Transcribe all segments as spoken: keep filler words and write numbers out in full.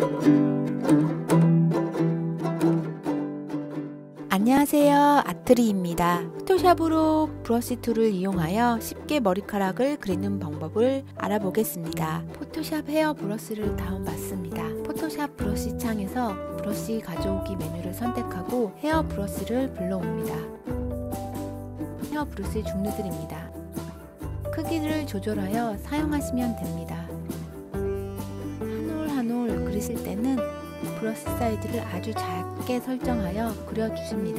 안녕하세요, 아트리입니다. 포토샵으로 브러쉬 툴을 이용하여 쉽게 머리카락을 그리는 방법을 알아보겠습니다. 포토샵 헤어 브러쉬를 다운받습니다. 포토샵 브러쉬 창에서 브러쉬 가져오기 메뉴를 선택하고 헤어 브러쉬를 불러옵니다. 헤어 브러쉬 종류들입니다. 크기를 조절하여 사용하시면 됩니다. 한 올 한 올 그리실 때는 브러쉬 사이즈를 아주 작게 설정하여 그려주십니다.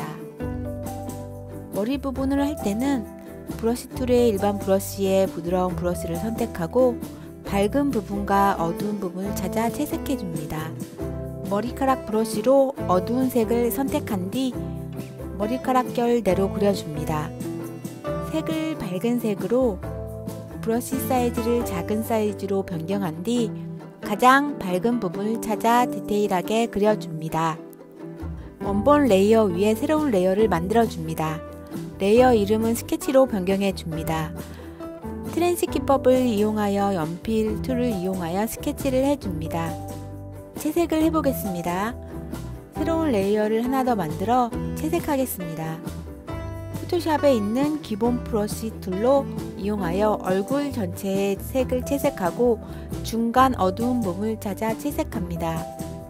머리 부분을 할 때는 브러쉬 툴의 일반 브러쉬에 부드러운 브러쉬를 선택하고 밝은 부분과 어두운 부분을 찾아 채색해 줍니다. 머리카락 브러쉬로 어두운 색을 선택한 뒤 머리카락 결대로 그려줍니다. 색을 밝은 색으로 브러쉬 사이즈를 작은 사이즈로 변경한 뒤 가장 밝은 부분을 찾아 디테일하게 그려줍니다. 원본 레이어 위에 새로운 레이어를 만들어줍니다. 레이어 이름은 스케치로 변경해줍니다. 트랜스 기법을 이용하여 연필 툴을 이용하여 스케치를 해줍니다. 채색을 해보겠습니다. 새로운 레이어를 하나 더 만들어 채색하겠습니다. 포토샵에 있는 기본 브러쉬 툴로 이용하여 얼굴 전체의 색을 채색하고 중간 어두운 부분을 찾아 채색합니다.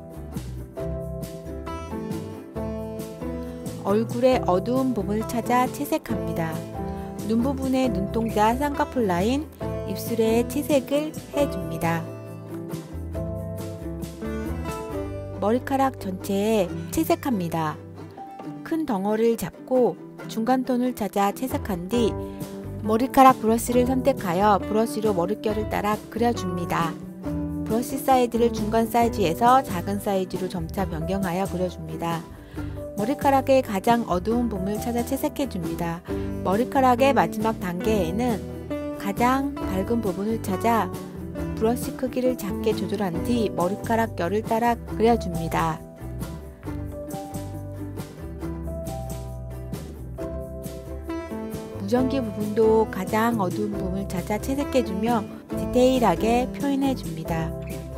얼굴의 어두운 부분을 찾아 채색합니다. 눈 부분의 눈동자 쌍꺼풀 라인, 입술에 채색을 해줍니다. 머리카락 전체에 채색합니다. 큰 덩어리를 잡고 중간 톤을 찾아 채색한 뒤 머리카락 브러쉬를 선택하여 브러쉬로 머릿결을 따라 그려줍니다. 브러쉬 사이즈를 중간 사이즈에서 작은 사이즈로 점차 변경하여 그려줍니다. 머리카락의 가장 어두운 부분을 찾아 채색해줍니다. 머리카락의 마지막 단계에는 가장 밝은 부분을 찾아 브러쉬 크기를 작게 조절한 뒤 머리카락 결을 따라 그려줍니다. 무전기 부분도 가장 어두운 부분을 찾아 채색해주며 디테일하게 표현해줍니다.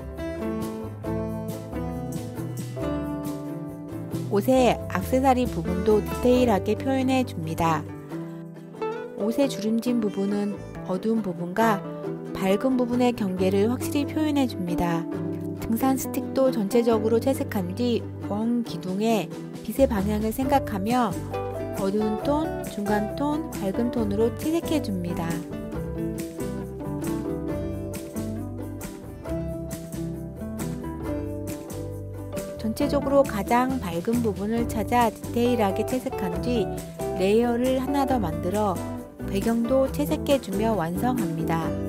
옷의 액세서리 부분도 디테일하게 표현해줍니다. 옷의 주름진 부분은 어두운 부분과 밝은 부분의 경계를 확실히 표현해줍니다. 등산 스틱도 전체적으로 채색한 뒤 원 기둥의 빛의 방향을 생각하며 어두운 톤, 중간 톤, 밝은 톤으로 채색해줍니다. 전체적으로 가장 밝은 부분을 찾아 디테일하게 채색한 뒤 레이어를 하나 더 만들어 배경도 채색해주며 완성합니다.